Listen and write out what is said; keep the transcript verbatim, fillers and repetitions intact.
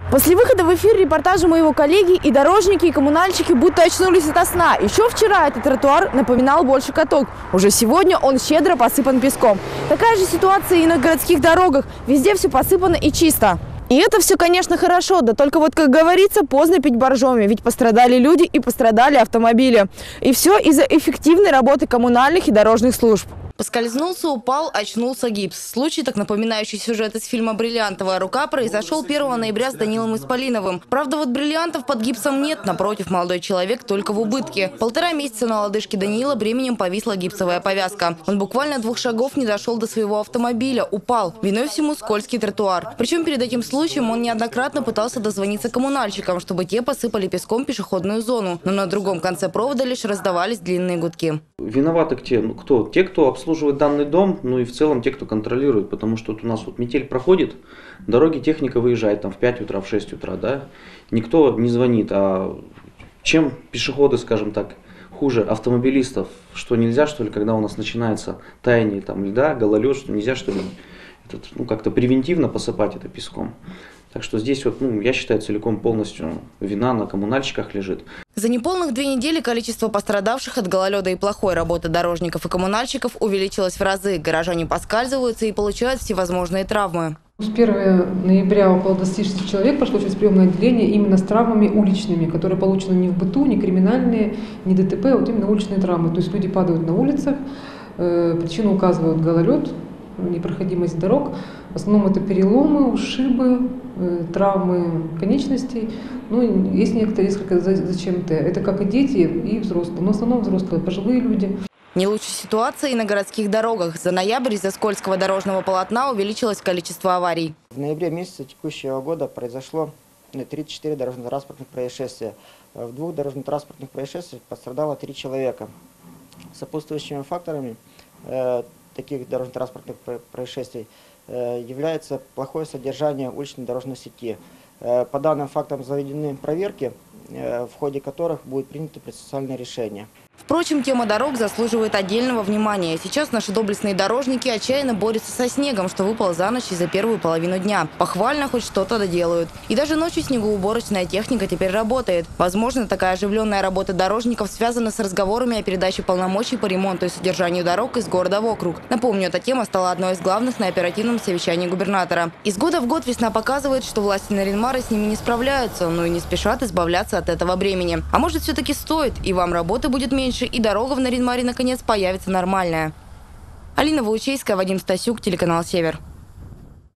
После выхода в эфир репортажа моего коллеги и дорожники, и коммунальщики будто очнулись ото сна. Еще вчера этот тротуар напоминал больше каток. Уже сегодня он щедро посыпан песком. Такая же ситуация и на городских дорогах. Везде все посыпано и чисто. И это все, конечно, хорошо, да только вот, как говорится, поздно пить боржоми, ведь пострадали люди и пострадали автомобили. И все из-за эффективной работы коммунальных и дорожных служб. Поскользнулся, упал, очнулся гипс. Случай, так напоминающий сюжет из фильма «Бриллиантовая рука», произошел первого ноября с Данилом Исполиновым. Правда, вот бриллиантов под гипсом нет, напротив, молодой человек только в убытке. Полтора месяца на лодыжке Даниила бременем повисла гипсовая повязка. Он буквально двух шагов не дошел до своего автомобиля, упал. Виной всему скользкий тротуар. Причем перед этим случаем он неоднократно пытался дозвониться коммунальщикам, чтобы те посыпали песком пешеходную зону. Но на другом конце провода лишь раздавались длинные гудки. Виноваты те, ну, кто? Те, кто обслуживает данный дом, ну и в целом те, кто контролирует, потому что вот у нас вот метель проходит, дороги техника выезжает там в пять утра, в шесть утра, да, никто не звонит, а чем пешеходы, скажем так, хуже автомобилистов, что нельзя, что ли, когда у нас начинается таяние там льда, гололед, что нельзя, что ли, этот, ну, как-то превентивно посыпать это песком. Так что здесь вот, ну, я считаю, целиком полностью вина на коммунальщиках лежит. За неполных две недели количество пострадавших от гололеда и плохой работы дорожников и коммунальщиков увеличилось в разы. Горожане поскальзываются и получают всевозможные травмы. С первого ноября около двадцати шести человек прошло через приемное отделение именно с травмами уличными, которые получены не в быту, не криминальные, не ДТП, а вот именно уличные травмы. То есть люди падают на улицах, причину указывают гололед, непроходимость дорог. В основном это переломы, ушибы, травмы конечностей. Ну, есть некоторые несколько зачем-то. Это как и дети, и взрослые. Но в основном взрослые, пожилые люди. Не лучшая ситуация и на городских дорогах. За ноябрь из-за скользкого дорожного полотна увеличилось количество аварий. В ноябре месяце текущего года произошло тридцать четыре дорожно-транспортных происшествия. В двух дорожно-транспортных происшествиях пострадало три человека. Сопутствующими факторами э, таких дорожно-транспортных происшествий э, является плохое содержание уличной дорожной сети. Э, по данным фактам заведены проверки, э, в ходе которых будет принято процессуальное решение. Впрочем, тема дорог заслуживает отдельного внимания. Сейчас наши доблестные дорожники отчаянно борются со снегом, что выпал за ночь и за первую половину дня. Похвально, хоть что-то доделают. И даже ночью снегоуборочная техника теперь работает. Возможно, такая оживленная работа дорожников связана с разговорами о передаче полномочий по ремонту и содержанию дорог из города в округ. Напомню, эта тема стала одной из главных на оперативном совещании губернатора. Из года в год весна показывает, что власти Нарьян-Мара с ними не справляются, но и не спешат избавляться от этого бремени. А может, все-таки стоит, и вам работы будет меньше, и дорога в Нарьян-Маре наконец появится нормальная. Алина Ваучейская, Вадим Стасюк, телеканал «Север».